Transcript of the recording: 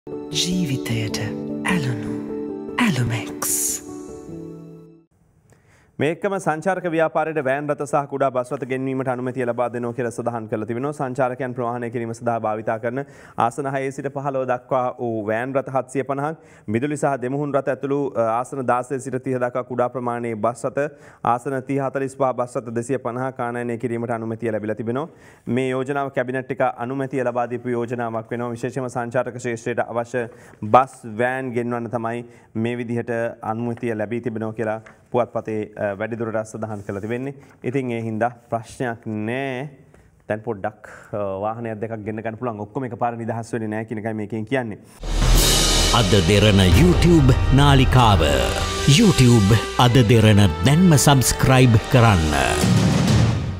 ජීවිතයට ඇලුණු ඇලුමෙක්ස්. මේකම සංචාරක ව්‍යාපාරයට වෑන් රථ සහ කුඩා බස් රථ ගෙන්වීමට අනුමැතිය ලබා දෙනවා කියලා සඳහන් කරලා තිබෙනවා. සංචාරකයන් ප්‍රවාහනය කිරීම සඳහා භාවිතා කරන ආසන 6 සිට 15 දක්වා වූ වෑන් රථ 750ක්, මිදුලි සහ දෙමුහුන් රථ ඇතුළු ආසන 16 සිට 30 දක්වා කුඩා ප්‍රමාණයේ බස් රථ, ආසන 30 45 බස් රථ 250ක් ආනයනය කිරීමට අනුමැතිය ලැබිලා තිබෙනවා. මේ යෝජනාව කැබිනට් එක අනුමැතිය ලබා දීපු යෝජනාවක් වෙනවා. විශේෂයෙන්ම සංචාරක ශ්‍රේෂ්ඨයට අවශ්‍ය බස් වෑන් ගෙන්වන්න තමයි මේ විදිහට අනුමැතිය ලැබී තිබෙනවා කියලා පුවත්පතේ වැඩිදුරටත් සඳහන් කරලා තිබෙන්නේ. ඉතින් ඒ හින්දා ප්‍රශ්නයක් නෑ. දැන් පොඩ්ඩක් වාහනයක් දෙකක් ගෙන්න ගන්න පුළුවන්. ඔක්කොම එකපාර නිදහස් වෙන්නේ නෑ කියන එකයි මේකෙන් කියන්නේ. අද දෙරණ YouTube නාලිකාව. YouTube අද දෙරණ දැන්ම subscribe කරන්න.